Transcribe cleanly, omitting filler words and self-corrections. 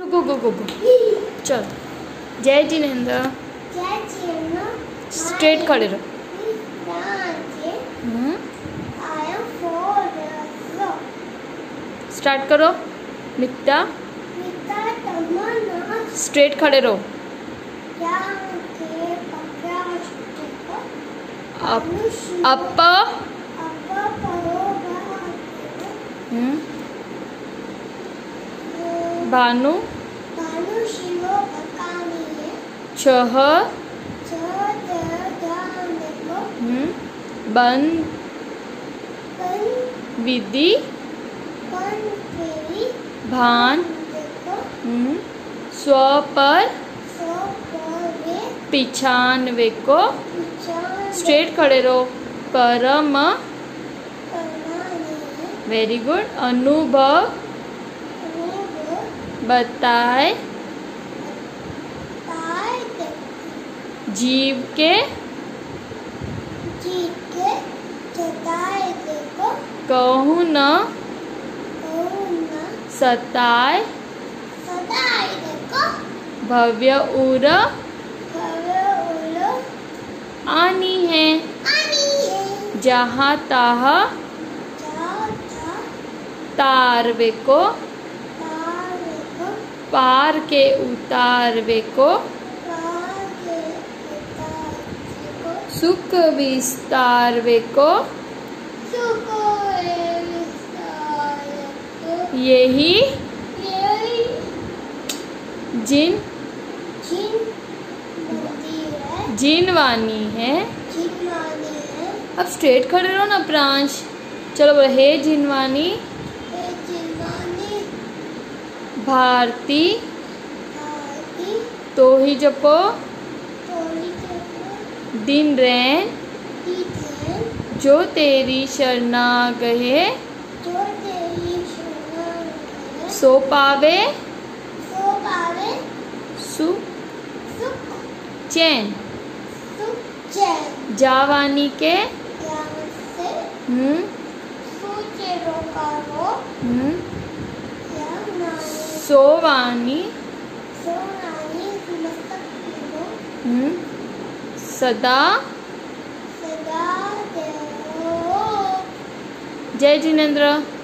गो गो गो गो। चल जय जिनेंद्र। जय जिनेंद्र। स्ट्रेट खड़े रहो। स्टार्ट करो। मित्ता स्ट्रेट खड़े रहो। अप भानु छह बन विधि भान स्व पर पिछानवे को। स्ट्रेट खड़े रहो। परम वेरी गुड। अनुभव बताए जीव के कहूँ न सताए भव्य उर आनी है। जहाँ ताह तारवे को पार के उतारवे को। सुख विस्तारवे को यही जिनवानी है। अब स्ट्रेट खड़े रहो ना प्रांश। चलो बोलो हे जिनवानी भारती तो ही जपो दिन रैन जो तेरी शरणा गहे सो पावे सुख चैन। जावानी के सोवानी सदा जय जिनेंद्र।